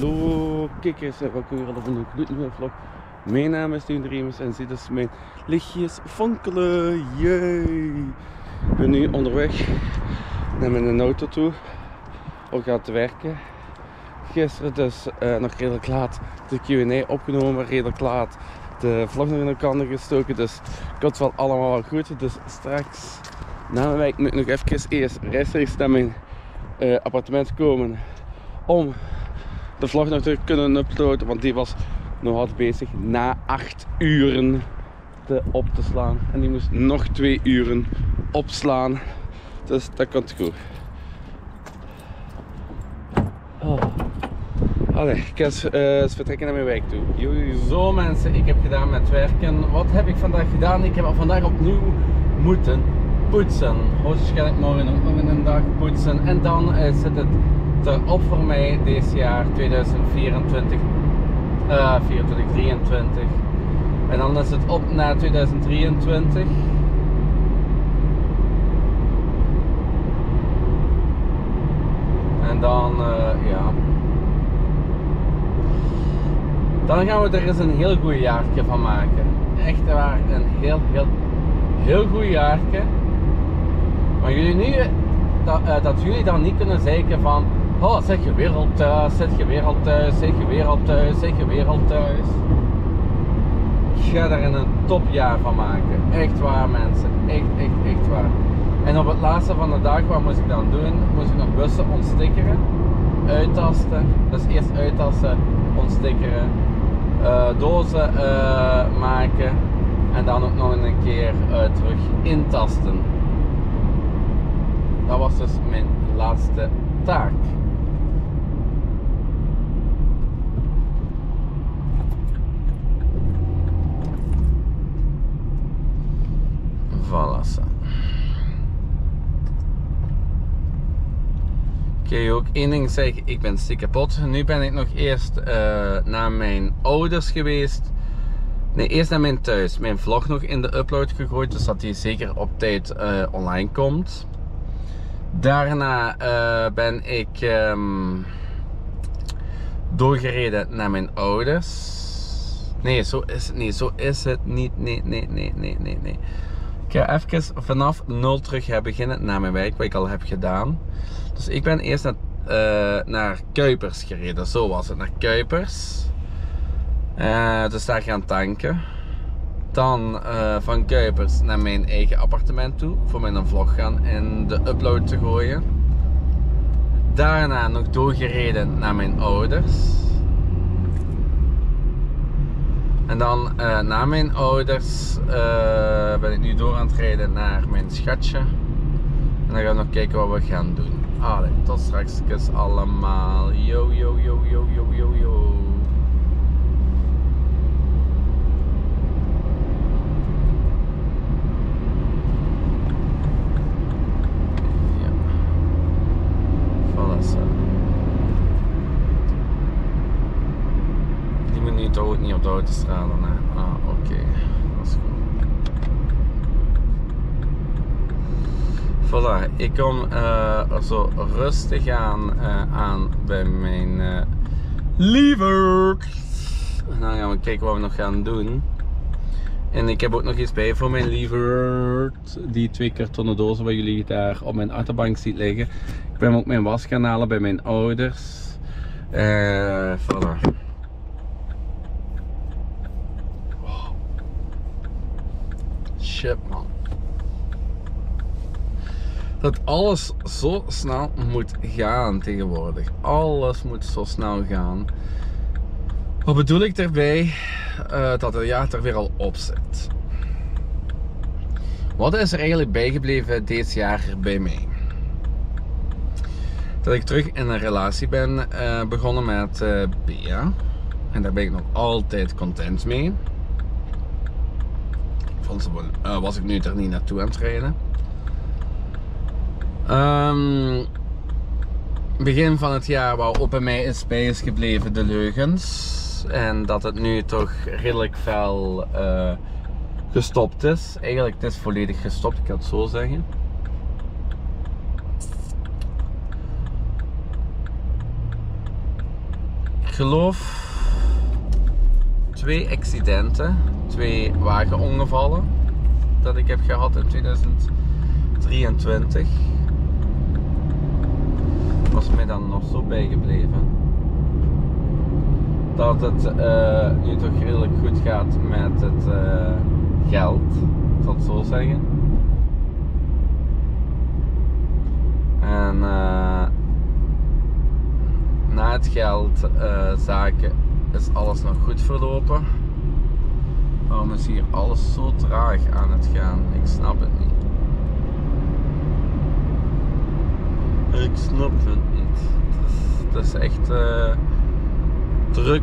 Hallo kijkers en welkom weer op een gloednieuwe vlog. Mijn naam is Steven de Remus en dit is mijn lichtjes fonkelen. Yay! Ik ben nu onderweg naar mijn auto toe om gaan te werken. Gisteren dus nog redelijk laat de Q&A opgenomen, redelijk laat de vlog nog in elkaar gestoken, dus ik had het wel allemaal wel goed. Dus straks na mijn werk moet ik nog even eerst rechtstreeks naar mijn appartement komen om de vlog nog te kunnen uploaden, want die was nog altijd bezig na 8 uren op te slaan en die moest nog 2 uren opslaan, dus dat komt goed. Allee, ik ga eens vertrekken naar mijn werk toe. Zo mensen, ik heb gedaan met werken. Wat heb ik vandaag gedaan? Ik heb vandaag opnieuw moeten poetsen. Hoogstwaarschijnlijk morgen ook nog een dag poetsen. En dan zit het erop voor mij deze jaar 2024, 23. En dan is het op naar 2023. En dan, ja. Dan gaan we er eens een heel goed jaartje van maken. Echt waar, een heel goed jaartje. Maar jullie nu, dat jullie dan niet kunnen zeggen van, oh, zeg je weer al thuis, zeg je weer al thuis, zeg je weer al thuis, zeg je weer al thuis. Ik ga er een topjaar van maken. Echt waar mensen, echt waar. En op het laatste van de dag, wat moest ik dan doen? Moest ik nog bussen ontstickeren, uittasten. Dus eerst uittasten, ontstickeren. Dozen maken en dan ook nog een keer terug intasten. Dat was dus mijn laatste taak. Voilà. Ik kan je ook één ding zeggen, ik ben stiek kapot. Nu ben ik nog eerst naar mijn ouders geweest. Nee, eerst naar mijn thuis. Mijn vlog nog in de upload gegooid, dus dat die zeker op tijd online komt. Daarna ben ik doorgereden naar mijn ouders. Nee, zo is het niet. Zo is het niet. Nee. Ik ga even vanaf 0 terug gaan beginnen naar mijn werk, wat ik al heb gedaan. Dus ik ben eerst naar Kuipers gereden, zo was het, naar Kuipers. Dus daar gaan tanken. Dan van Kuipers naar mijn eigen appartement toe, voor mijn vlog gaan en de upload te gooien. Daarna nog doorgereden naar mijn ouders. En dan na mijn ouders ben ik nu door aan het rijden naar mijn schatje. En dan gaan we nog kijken wat we gaan doen. Allee, tot straks allemaal. Yo. Ja. Voilà zo. Die moet nu toch ook niet op de autostrade, hè? Ah, oké. Dat is goed. Voilà, ik kom zo rustig aan bij mijn lieverd. En dan gaan we kijken wat we nog gaan doen. En ik heb ook nog iets bij voor mijn lieverd. Die 2 kartonnen dozen waar jullie daar op mijn achterbank ziet liggen. Ik ben ook mijn was gaan halen bij mijn ouders. Voilà. Oh. Shit man. Dat alles zo snel moet gaan tegenwoordig. Alles moet zo snel gaan. Wat bedoel ik daarbij? Dat het jaar er weer al op zit. Wat is er eigenlijk bijgebleven dit jaar bij mij? Dat ik terug in een relatie ben begonnen met Bea. En daar ben ik nog altijd content mee. Was ik nu er niet naartoe aan het rijden. Begin van het jaar waar ook bij mij is bij is gebleven de leugens. En dat het nu toch redelijk fel gestopt is. Eigenlijk het is volledig gestopt, ik kan het zo zeggen. geloof 2 accidenten, 2 wagenongevallen dat ik heb gehad in 2023. Was mij dan nog zo bijgebleven dat het nu toch redelijk goed gaat met het geld, ik zal het zo zeggen. En na het geldzaken is alles nog goed verlopen. Waarom is hier alles zo traag aan het gaan? Ik snap het niet. Ik snap het niet. Het is echt druk.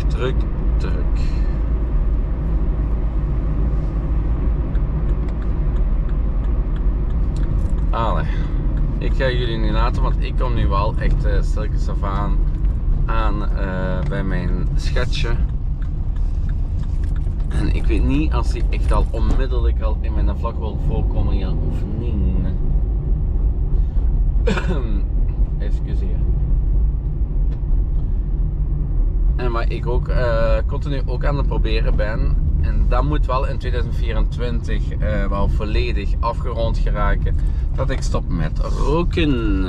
Allee. Ik ga jullie niet laten, want ik kom nu wel echt stilletjes af aan bij mijn schetsje. En ik weet niet als die echt al onmiddellijk al in mijn vlog wil voorkomen, ja of niet. Excuseer. En waar ik ook continu ook aan het proberen ben, en dat moet wel in 2024 wel volledig afgerond geraken, dat ik stop met roken.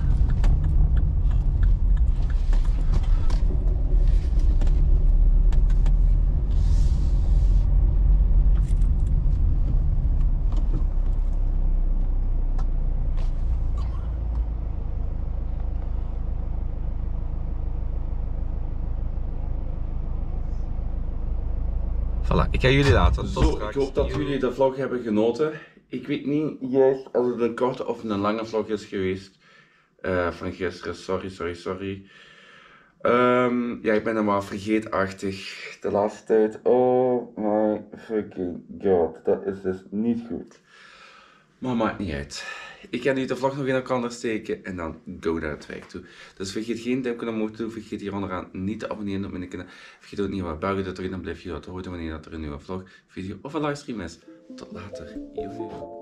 Voilà, ik ga jullie laten. Tot straks. Ik hoop dat jullie de vlog hebben genoten. Ik weet niet juist als het een korte of een lange vlog is geweest van gisteren. Sorry. Ja, ik ben helemaal vergeetachtig de laatste tijd. Oh my fucking god, dat is dus niet goed. Maar maakt niet uit. Ik ga nu de vlog nog in elkaar steken en dan go naar het werk toe. Dus vergeet geen duimpje omhoog te doen. Vergeet hier onderaan niet te abonneren op mijn kanaal. Vergeet ook niet wat buigen te drukken. Dan blijf je op de hoogte wanneer er een nieuwe vlog, video of een livestream is. Tot later. Yo.